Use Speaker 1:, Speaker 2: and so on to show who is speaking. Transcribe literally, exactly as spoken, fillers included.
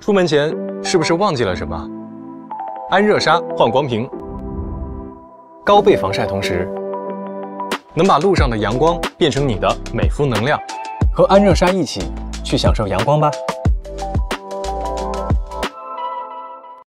Speaker 1: 出门前是不是忘记了什么？安热纱焕光屏，高倍防晒，同时能把路上的阳光变成你的美肤能量。和安热纱一起去享受阳光吧。